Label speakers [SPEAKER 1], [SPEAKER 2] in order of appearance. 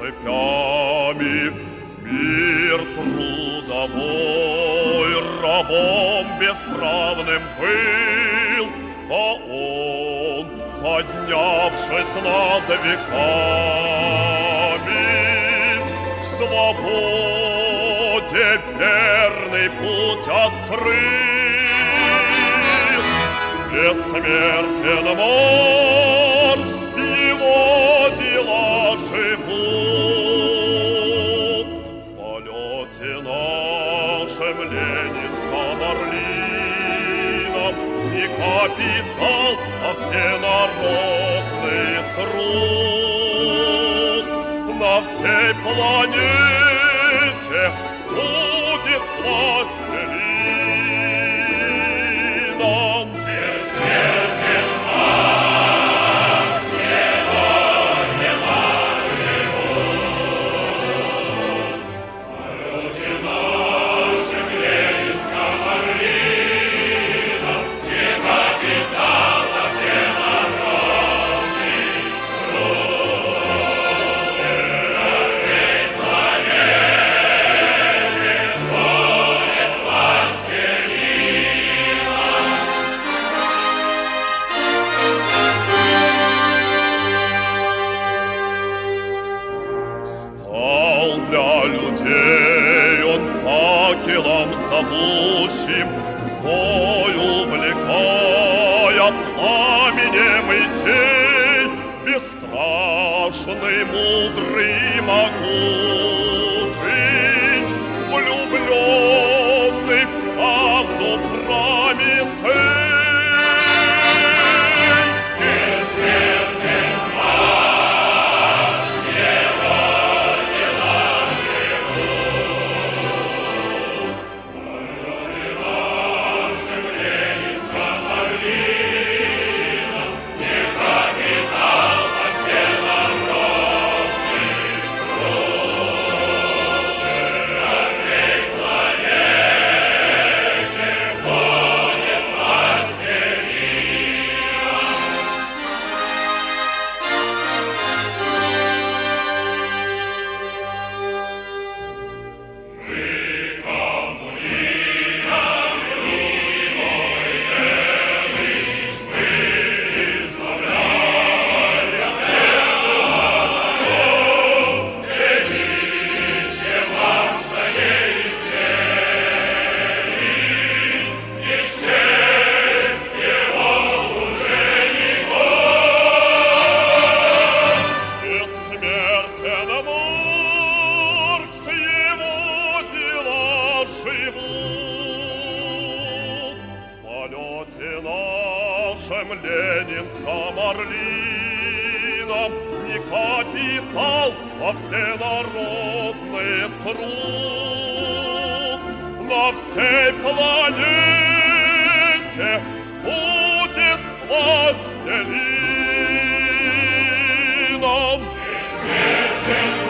[SPEAKER 1] цепями. Мир трудовой рабом бесправным был, а он, поднявшись над веками, к свободе верный путь открыл. Бессмертен Маркс, его дела живут. В полете нашим ленинско-орлином не капитал, а всенародный труд. На всей планете будет властелином. Бессмертен Маркс, его дела живут. В полете нашим ленинско-орлином не капитал, а всенародный труд. На всей планете будет властелином. Стал для людей он факелом зовущим, в бой увлекая пламенем идей, бесстрашный, мудрый, могучий, влюбленный в правду Прометей. Бессмертен Маркс, его дела живут. В полете нашим ленинско-орлином не капитал, а всенародный труд. На всей планете будет властелином. Мы коммунизм, мы избавляем народ, величие Маркса не изменить, и честь его уже не год. Бессмертен Маркс, его дела живут. В полете нашим ленинско-орлином не капитал, а всенародный труд. На всей планете будет властелином. Бессмертен